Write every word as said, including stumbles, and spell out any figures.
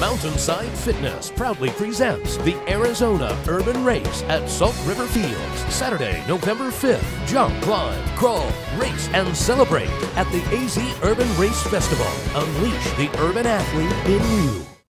Mountainside Fitness proudly presents the Arizona Urban Race at Salt River Fields, Saturday, November fifth. Jump, climb, crawl, race, and celebrate at the A Z Urban Race Festival. Unleash the urban athlete in you.